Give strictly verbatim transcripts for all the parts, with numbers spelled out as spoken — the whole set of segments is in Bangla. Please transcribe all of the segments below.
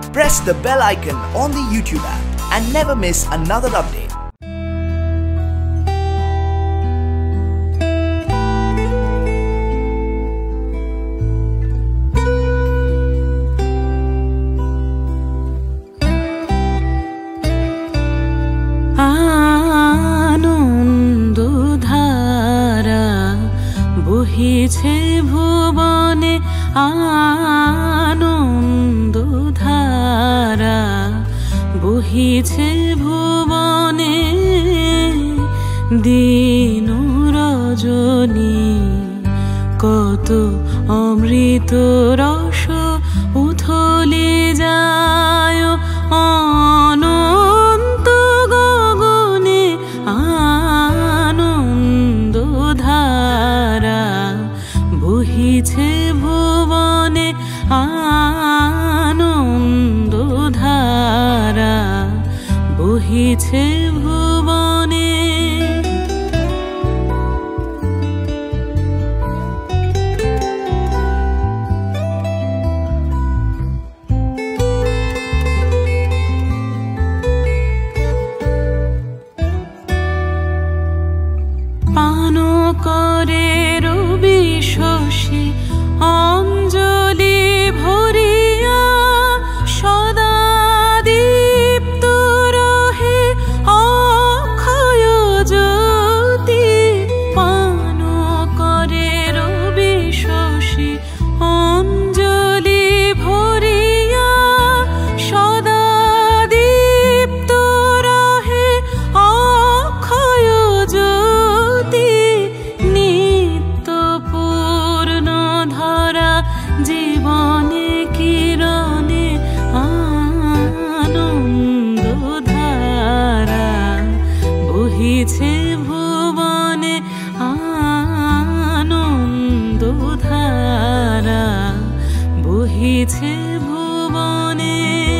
Press the bell icon on the YouTube app and never miss another update. Anandadhara বহিছে ভুবনে, আনন্দধারা বহিছে ভুবনে, দিন রজনী কত অমৃত রস উথলে যায় অনন্ত গগনে। আনন্দধারা বহিছে ভুবনে, আনন্দধারা বহিছে ভুবনে। পান করে রবি শশী অঞ্জলি ভরিয়া, সদা দীপ্ত রহে অক্ষয় জ্যোতি। পান করে রবি শশী অঞ্জলি ভরিয়া, সদা দীপ্ত রহে অক্ষয় জ্যোতি। নিত্য পূর্ণ ধরা জীবনে কিরণে, আনন্দধারা বহিছে ভুবনে, আনন্দধারা বহিছে ভুবনে।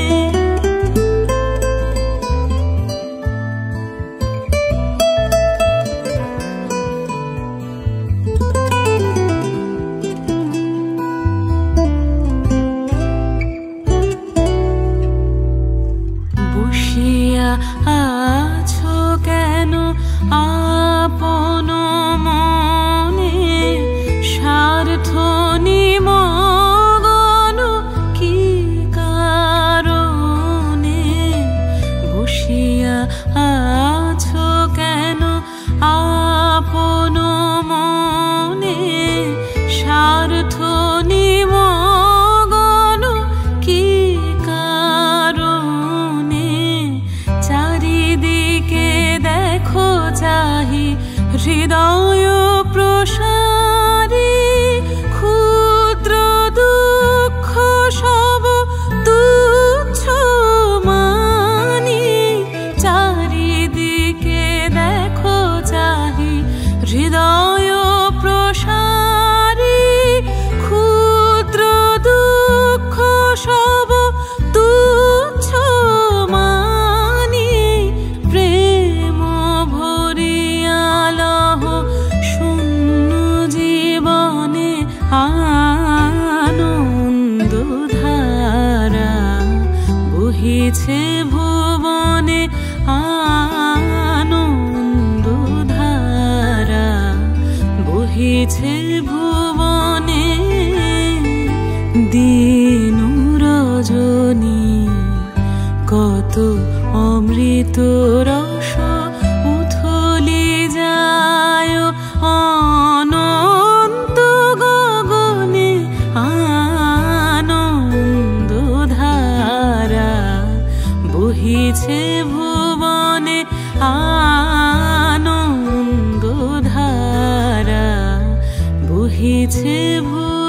বসিয়া আছো কেন আপন মনে, স্বার্থ নিমগ্ন কি কারণে। বসিয়া আছো কেন আপন মনে, স্বার্থ নিমগ্ন কি কারণে। চারিদিকে দেখো চাহি হৃদয় প্রসারী, ক্ষুদ্র দুঃখ সব তুচ্ছ মানি। চারিদিকে দেখো চাহি হৃদয় প্রসারী, ক্ষুদ্র দুঃখ সব তুচ্ছ মানি। প্রেম ভরিয়া লহ শূন্য জীবনে, আনন্দধারা বহিছে ভুবনে, আনন্দধারা বহিছে ভুবনে। দিন রজনী কত অমৃত রস উথলে যায় অনন্ত গগনে। আনন্দধারা বহিছে ভুবনে, আনন্দধারা বহিছে ভুবনে।